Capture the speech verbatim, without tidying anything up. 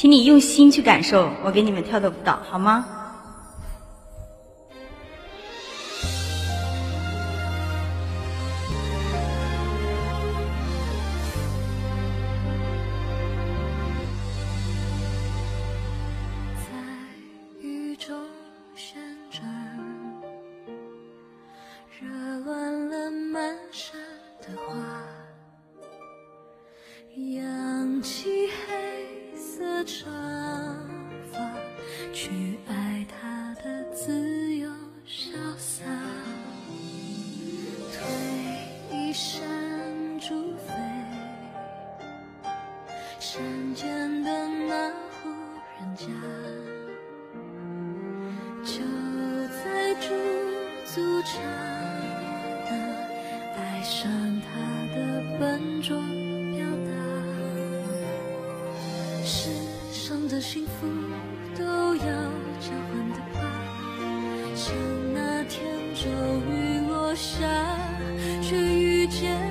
请你用心去感受我给你们跳的舞蹈，好吗？ 在雨中旋转，惹乱了满山的花，扬起黑色长发，去爱他的自由潇洒，推一扇竹飞，山间的那户人家，就在驻足刹那，爱上他的笨拙表达。世上的幸福都要交换的吧，像那天骤雨落下，却遇见